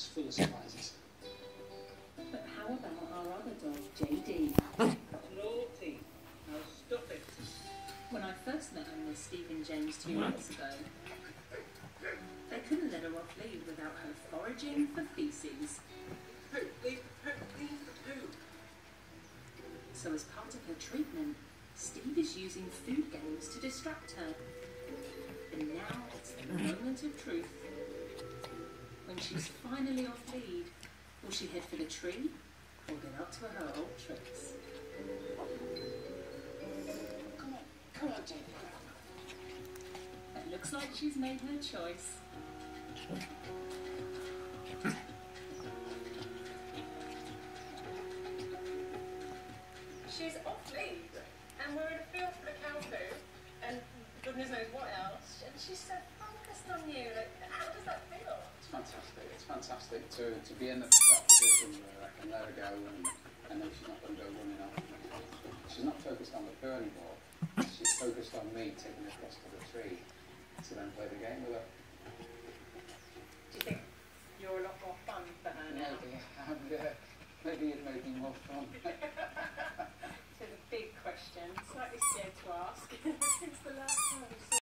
It's full of surprises. But how about our other dog, JD? Naughty. Now stop it. When I first met Owner Stephen James 2 months ago, they couldn't let her off lead without her foraging for feces. Poo, leave the poo, leave the poo. So as part of her treatment, Steve is using food games to distract her. And now it's the moment of truth. When she's finally off lead, will she head for the tree or get up to her old tricks? Come on, Jamie. It looks like she's made her choice. She's off lead, and we're in a field full of cow poo, and goodness knows what else, and she's so focused on you. Like, how does that feel? It's fantastic. It's fantastic to be in that position where I can let her go and then she's not going to go running off. She's not focused on the poo anymore. She's focused on me taking her across to the tree to then play the game with her. Do you think you're a lot more fun for her now? Maybe it made me more fun. So the big question, slightly scared to ask,